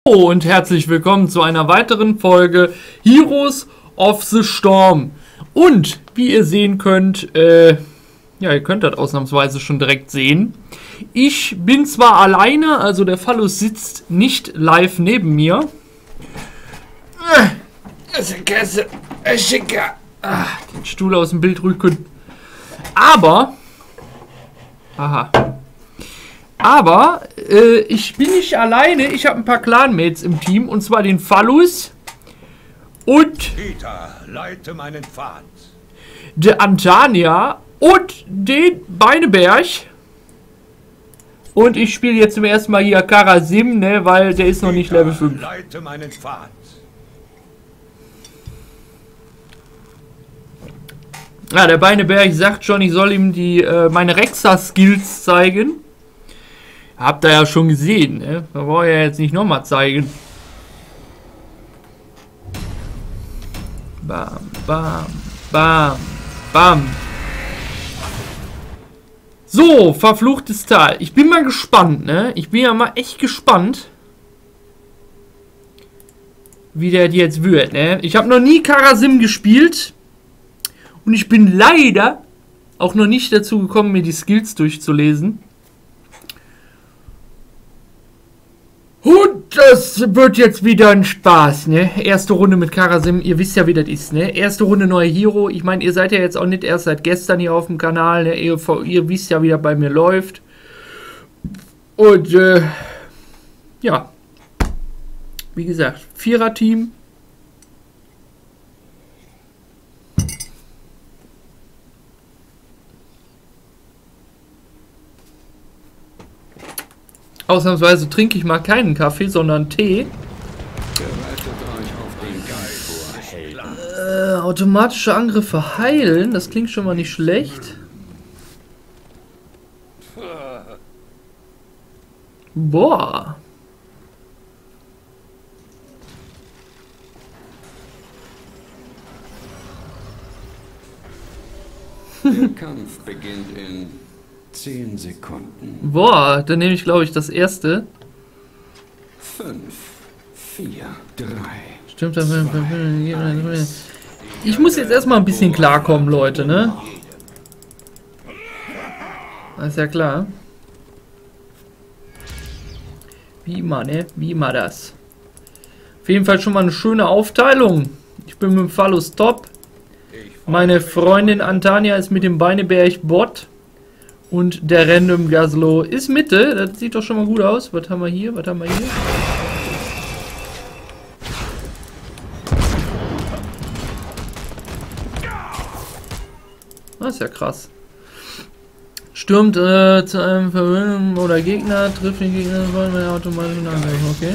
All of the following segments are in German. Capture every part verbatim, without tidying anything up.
Und herzlich willkommen zu einer weiteren Folge Heroes of the Storm. Und wie ihr sehen könnt, äh, ja, ihr könnt das ausnahmsweise schon direkt sehen. Ich bin zwar alleine, also der Phallus sitzt nicht live neben mir. Ah, den Stuhl aus dem Bild rücken. Aber, aha. Aber, äh, ich bin nicht alleine. Ich habe ein paar Clanmates im Team. Und zwar den Phallus. Und Peter, leite meinen Pfad. der Antania. Und den Beineberg. Und ich spiele jetzt zum ersten Mal hier Karasim, ne, weil der ist noch nicht Level fünf. Leite meinen Pfad. Ja, der Beineberg sagt schon, ich soll ihm die äh, meine Rexa-Skills zeigen. Habt ihr ja schon gesehen, ne? Da brauche ich ja jetzt nicht nochmal zeigen. Bam, bam, bam, bam. So, verfluchtes Tal. Ich bin mal gespannt, ne? Ich bin ja mal echt gespannt, wie der jetzt wird, ne? Ich habe noch nie Karasim gespielt. Und ich bin leider auch noch nicht dazu gekommen, mir die Skills durchzulesen. Und das wird jetzt wieder ein Spaß, ne? Erste Runde mit Karasim, ihr wisst ja, wie das ist, ne? Erste Runde neuer Hero. Ich meine, ihr seid ja jetzt auch nicht erst seit gestern hier auf dem Kanal, ne? Ihr, ihr wisst ja, wie das bei mir läuft. Und, äh, ja. Wie gesagt, Vierer-Team. Ausnahmsweise trinke ich mal keinen Kaffee, sondern Tee. Äh, automatische Angriffe heilen, das klingt schon mal nicht schlecht. Boah. Der Kampf beginnt in zehn Sekunden. Boah, dann nehme ich, glaube ich, das erste. fünf, vier, drei. Stimmt, ich muss jetzt erstmal ein bisschen klarkommen, Leute, ne? Das ist ja klar. Wie immer, ne? Wie immer das. Auf jeden Fall schon mal eine schöne Aufteilung. Ich bin mit dem Phallus top. Meine Freundin Antania ist mit dem Beineberg Bot. Und der Random Gazlo ist Mitte. Das sieht doch schon mal gut aus. Was haben wir hier? Was haben wir hier? Das ist ja krass. Stürmt äh, zu einem Verwirrung oder Gegner, trifft den Gegner, wollen wir automatisch angreifen. Okay.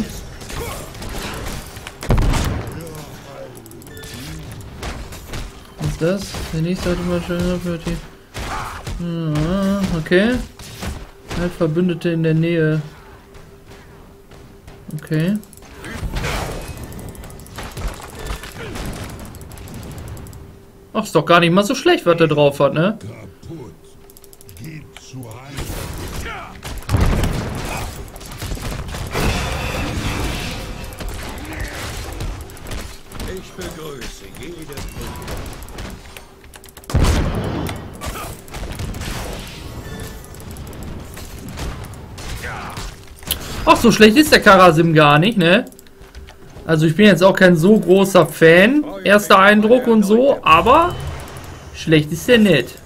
Was ist das? Der nächste automatische Angriff. Okay. Halt Verbündete in der Nähe. Okay. Ach, ist doch gar nicht mal so schlecht, was der drauf hat, ne? Ich begrüße jeden. Ach, so schlecht ist der Karasim gar nicht, ne? Also ich bin jetzt auch kein so großer Fan, erster Eindruck und so, aber schlecht ist der nicht.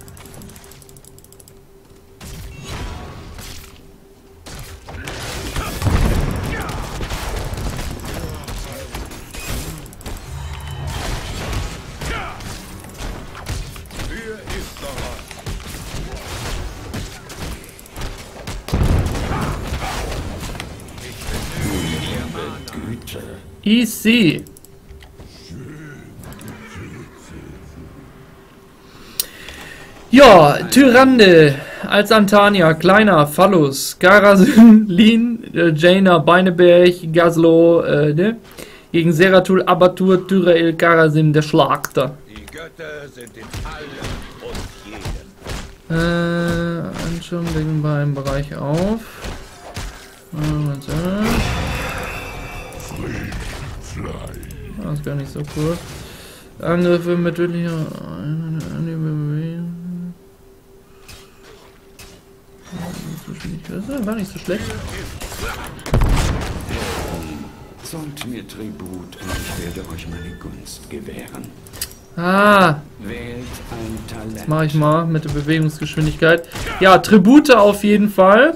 Easy. Ja, Tyrande als Antania, kleiner Phallus, Karasim, Lin, äh, Jaina, Beineberg, Gazlo, äh, ne? Gegen Seratul, Abatur, Tyrael, Karasim, der Schlagter. Die Götter sind in allem und jedem. Äh, Anschauung decken wir im Bereich auf. Äh, Das ist gar nicht so cool. Angriffe mit tödlicher Das war nicht so schlecht. Zollt mir Tribut und ich werde euch meine Gunst gewähren. Ah, Wählt ein Talent. mache ich mal mit der Bewegungsgeschwindigkeit. Ja, Tribute auf jeden Fall.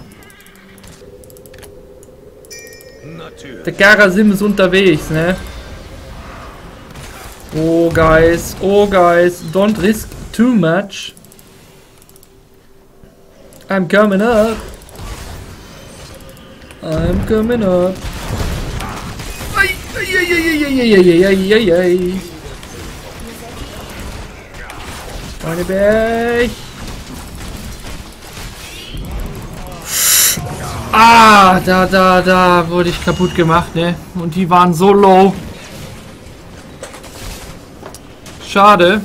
Natürlich. Der Karazim ist unterwegs, ne? Oh, guys. Oh, guys. Don't risk too much. I'm coming up. I'm coming up. Ei, ei, ei, ei, ei, ei, ei, ei, ei. Meine Berg. Ah, da, da, da wurde ich kaputt gemacht, ne? Und die waren so low. Schade.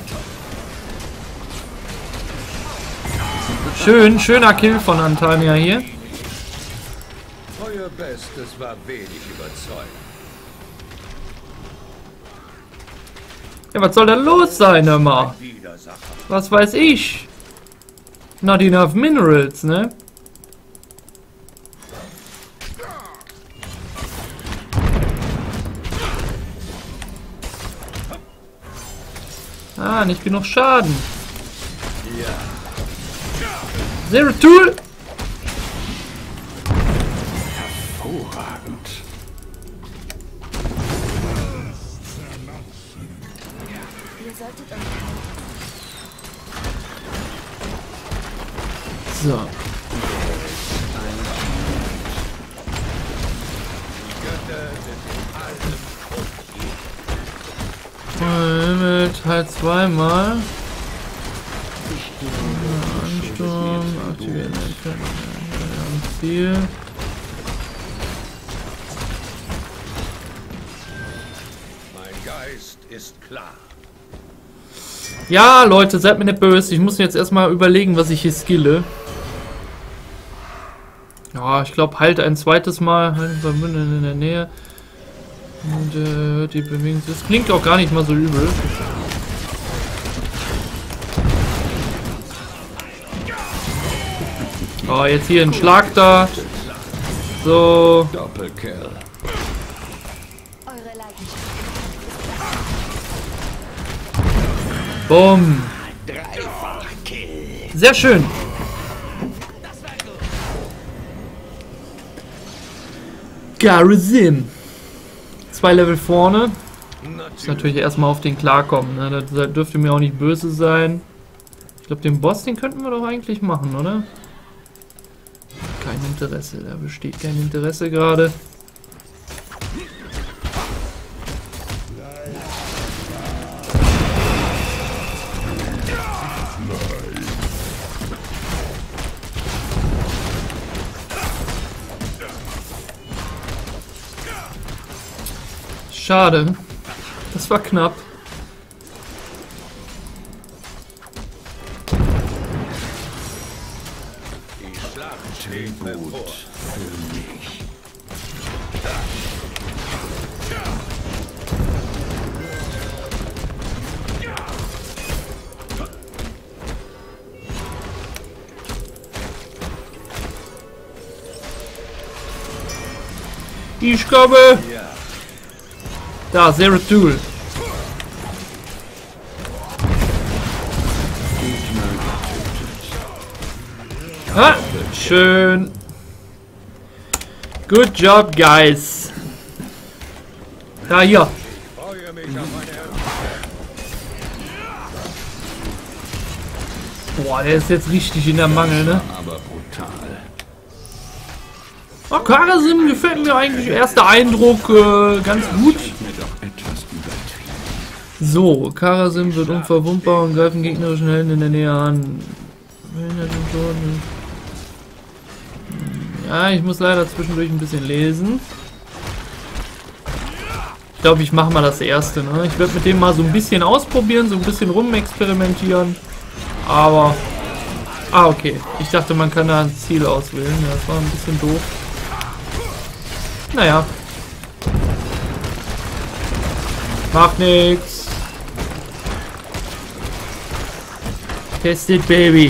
Schön, schöner Kill von Antania hier. Euer Bestes war wenig überzeugend. Ja, was soll da los sein, immer? Widersacher. Was weiß ich? Not enough minerals, ne? Ah, nicht genug Schaden. Zero Tool. Hervorragend. Ihr solltet euch So. Himmel, Teil zweimal. Ansturm, aktivieren, Ziel. Mein Geist ist klar. Ja, Leute, seid mir nicht böse. Ich muss jetzt erstmal überlegen, was ich hier skille. Ja, ich glaube, halt ein zweites Mal. Halt Verbündeten in der Nähe. Und äh, die Bewegung. Das klingt auch gar nicht mal so übel. Oh, jetzt hier ein Schlag da. So. Doppelkill. eure Leidenschaft. Bumm. Sehr schön. Karazim. Zwei Level vorne. Muss natürlich erstmal auf den klarkommen. Ne? Das dürfte mir auch nicht böse sein. Ich glaube, den Boss, den könnten wir doch eigentlich machen, oder? Kein Interesse. Da besteht kein Interesse gerade. Schade. Das war knapp. Die Schlacht steht bevor. Für mich. Ich komme. Ja. Da, Zero Tool. Ah, schön. Good job, guys. Da, hier. Freue mich auf meine Boah, der ist jetzt richtig in der Mangel, ne? Aber brutal. Oh, Karazim gefällt mir eigentlich. Erster Eindruck äh, ganz gut. Mir doch etwas übertrieben. So, Karazim wird unverwundbar und greifen gegnerischen Helden in der Nähe an. Ja, ich muss leider zwischendurch ein bisschen lesen. Ich glaube, ich mache mal das erste. Ne? Ich werde mit dem mal so ein bisschen ausprobieren, so ein bisschen rumexperimentieren. Aber... Ah, okay. Ich dachte, man kann da ein Ziel auswählen. Ja, das war ein bisschen doof. Naja. Macht nix. Test it, baby.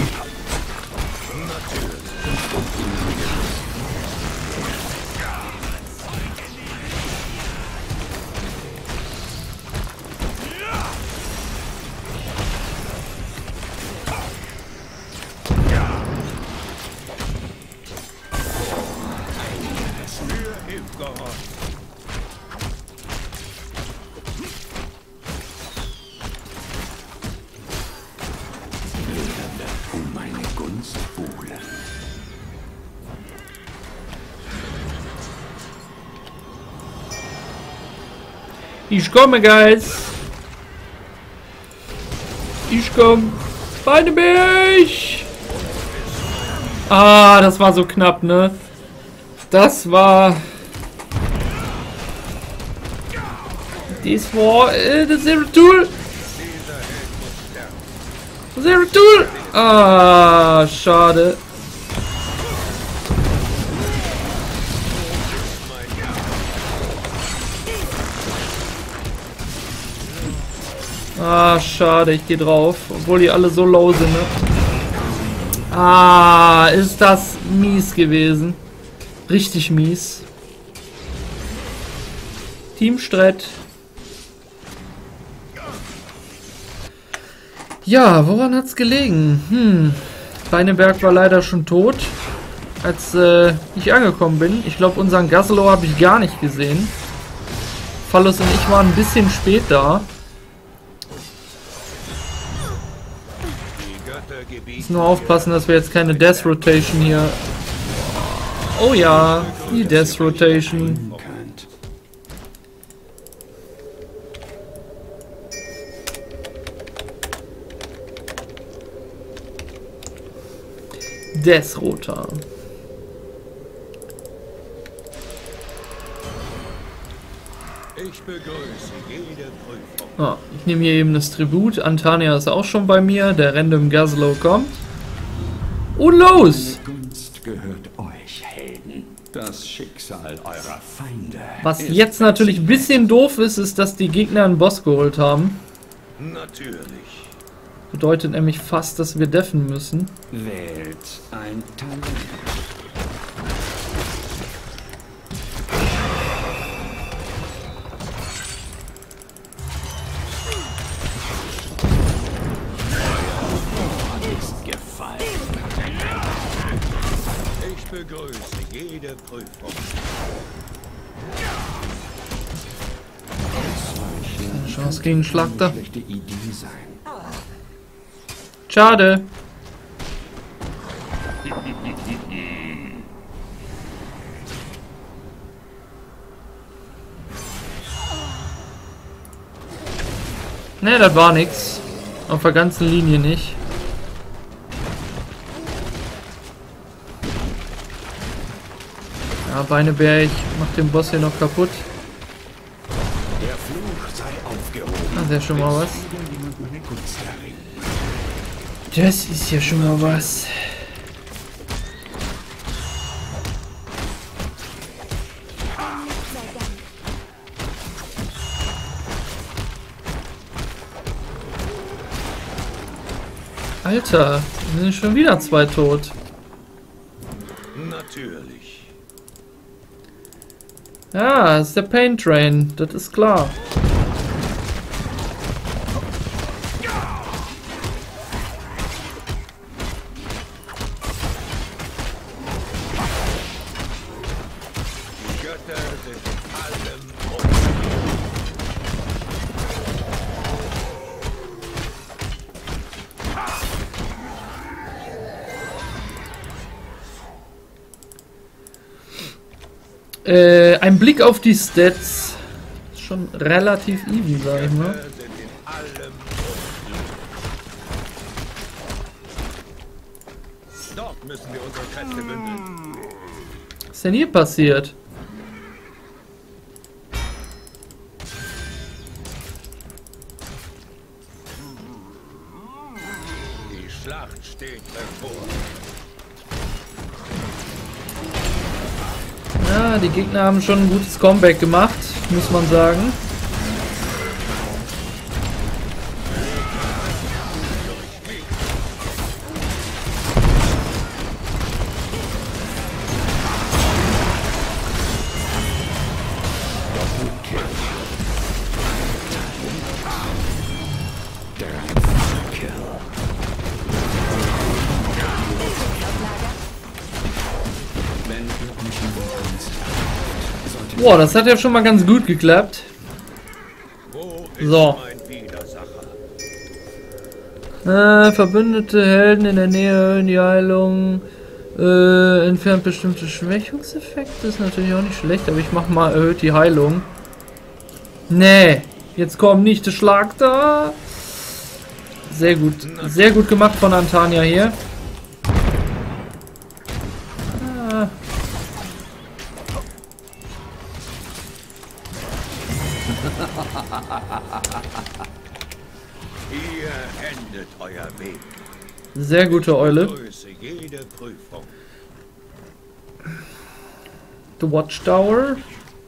Ich komme, Guys. Ich komme. Beide mich. Ah, das war so knapp, ne? Das war... Dies war äh, das Zero Tool. Zero Tool. Ah, schade. Ah, schade, ich gehe drauf. Obwohl die alle so low sind, ne? Ah, ist das mies gewesen. Richtig mies. Teamstreit. Ja, woran hat's gelegen? Hm. Beineberg war leider schon tot, als äh, ich angekommen bin. Ich glaube, unseren Gaslow habe ich gar nicht gesehen. Phallus und ich waren ein bisschen spät da. Muss nur aufpassen, dass wir jetzt keine Death Rotation hier... Oh ja, die Death Rotation. Death Rota. Ich begrüße jede Prüfung. Ah, ich nehme hier eben das Tribut. Antania ist auch schon bei mir. Der Random Gaslow kommt. Und los! Meine Gunst gehört euch, Helden. Das Schicksal eurer Feinde. Was jetzt natürlich ein bisschen doof ist, ist, dass die Gegner einen Boss geholt haben. Natürlich. Bedeutet nämlich fast, dass wir deffen müssen. Wählt ein Talent. Ich begrüße jede Prüfung. Keine Chance gegen Schlachter. Schlechte Idee sein. Schade. Ne, das war nix. Auf der ganzen Linie nicht. Ja, Beineberg macht den Boss hier noch kaputt. Der Fluch sei aufgehoben. Das ist ja schon mal was. Jemand meine Gunst erringen. Das ist ja schon mal was. Alter, sind schon wieder zwei tot. Natürlich. Ja, das ist der Pain Train, das ist klar. Die Götter sind in allem. Äh, ein Blick auf die Stats. Ist schon relativ even, sag ich mal. Götter sind in allem. Dort müssen wir unsere Kräfte bündeln. Was ist denn hier passiert? Die Schlacht steht bevor. Ja, die Gegner haben schon ein gutes Comeback gemacht, muss man sagen. Boah, das hat ja schon mal ganz gut geklappt. Wo ist So. mein Widersacher? Äh, verbündete Helden in der Nähe erhöhen die Heilung. Äh, entfernt bestimmte Schwächungseffekte. Ist natürlich auch nicht schlecht, aber ich mach mal erhöht die Heilung. Nee, jetzt kommt nicht der Schlag da. Sehr gut. Sehr gut gemacht von Antania hier. Ah. Hier endet euer Weg. Sehr gute Eule. Größe jede Prüfung. The Watchtower.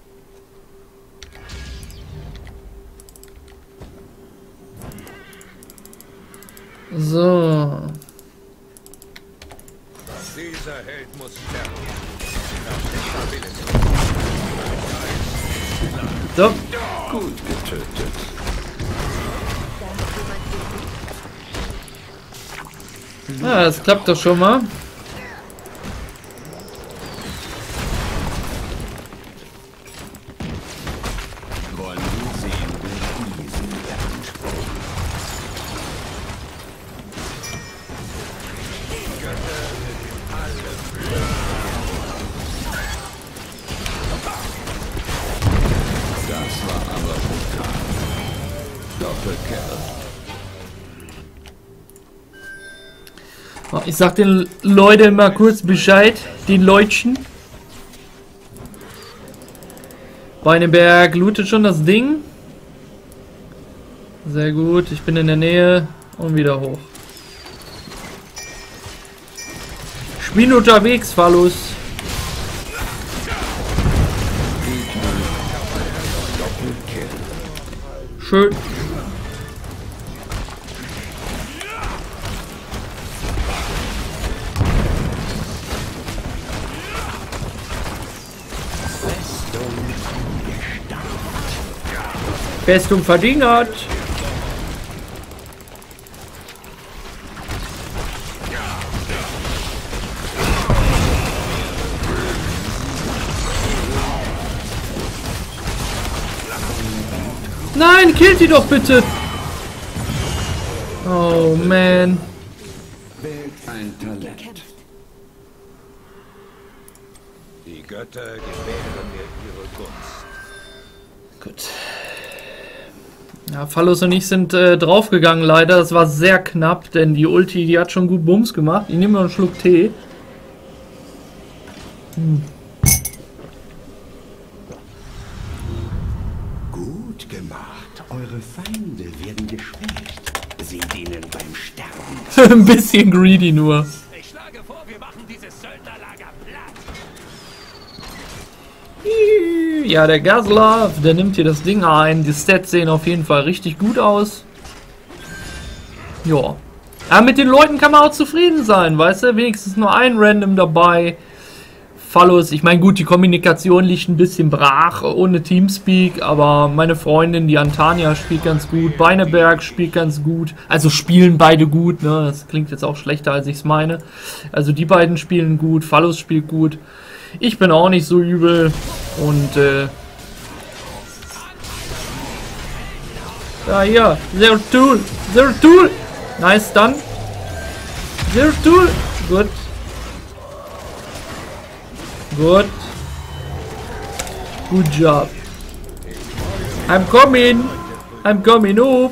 So. Dieser Held muss sterben. Nach der Stabilisierung. So. Gut getötet. Ah, das klappt doch schon mal. Wollen wir sehen, wer diesen beansprucht. Das war aber brutal. Doppelkill. Ich sag den Leuten mal kurz Bescheid, den Leutchen. Beineberg lootet schon das Ding. Sehr gut, ich bin in der Nähe und wieder hoch. Ich bin unterwegs, Phallus. Schön. Festung verdingert. Nein, killt die doch bitte. Oh man. Wählt ein Talent. Die Götter gewähren mir ihre Gunst. Gut. Ja, Phallus und ich sind äh, draufgegangen leider. Das war sehr knapp, denn die Ulti, die hat schon gut Bums gemacht. Ich nehme noch einen Schluck Tee. Hm. Gut gemacht. Eure Feinde werden geschwächt. Seht ihnen beim Sterben. Ein bisschen greedy nur. Ich schlage vor, wir machen dieses Söldnerlager platt. Ja, der Gaslav, der nimmt hier das Ding ein. Die Stats sehen auf jeden Fall richtig gut aus. Ja. Aber mit den Leuten kann man auch zufrieden sein, weißt du? Wenigstens nur ein Random dabei. Phallus, ich meine, gut, die Kommunikation liegt ein bisschen brach, ohne Teamspeak, aber meine Freundin, die Antania, spielt ganz gut. Beineberg spielt ganz gut. Also spielen beide gut, ne? Das klingt jetzt auch schlechter, als ich es meine. Also die beiden spielen gut, Phallus spielt gut. Ich bin auch nicht so übel und äh ja, hier, Zero Tool, Zero Tool, nice done, Zero Tool, gut, gut, good job, I'm coming, I'm coming up.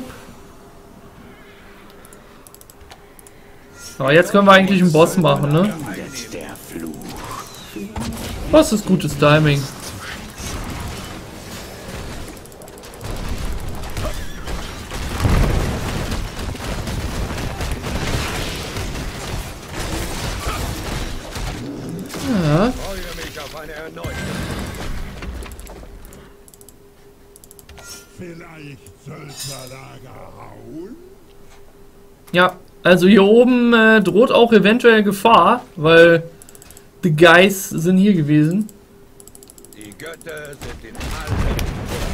So, jetzt können wir eigentlich einen Boss machen, ne? Was ist gutes Timing? Ja. Ich freue mich auf eine erneute. Vielleicht Söldnerlager hauen? Ja, also hier oben äh, droht auch eventuell Gefahr, weil die Guys sind hier gewesen. Die Götter sind in allem.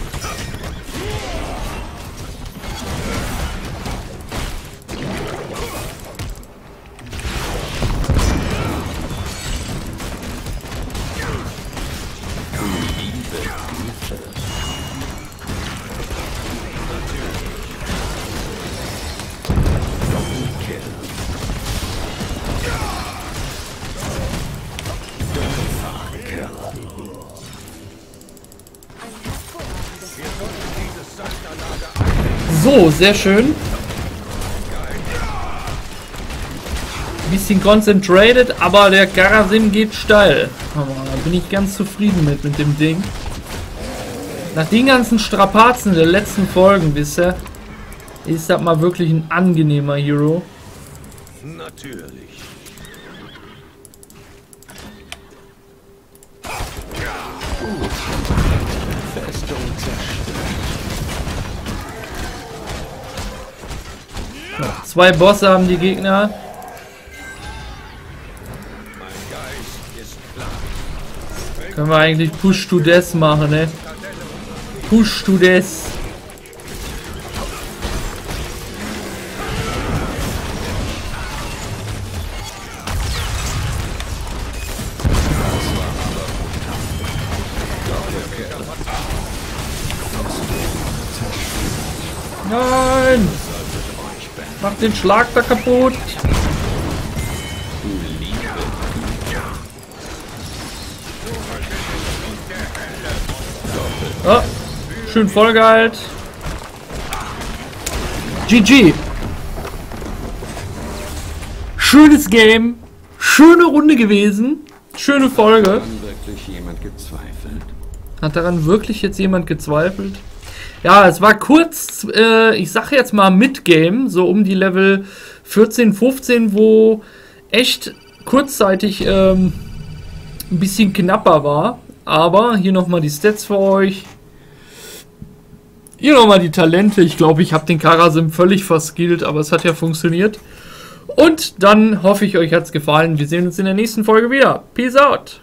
So, sehr schön. Bisschen concentrated, aber der Karasim geht steil. Aber da bin ich ganz zufrieden mit, mit dem Ding. Nach den ganzen Strapazen der letzten Folgen, wisst ihr, ist das mal wirklich ein angenehmer Hero. Natürlich. Ja, zwei Bosse haben die Gegner. Können wir eigentlich Push to Death machen, ne? Push to Death. Nein! Mach den Schlag da kaputt! Oh, schön vollgeheilt. G G. Schönes Game. Schöne Runde gewesen. Schöne Folge. Hat wirklich jemand gezweifelt? Hat daran wirklich jetzt jemand gezweifelt? Ja, es war kurz, äh, ich sag jetzt mal Mid-Game, so um die Level vierzehn, fünfzehn, wo echt kurzzeitig ähm, ein bisschen knapper war. Aber hier nochmal die Stats für euch. Hier nochmal die Talente. Ich glaube, ich habe den Karasim völlig verskillt, aber es hat ja funktioniert. Und dann hoffe ich, euch hat es gefallen. Wir sehen uns in der nächsten Folge wieder. Peace out.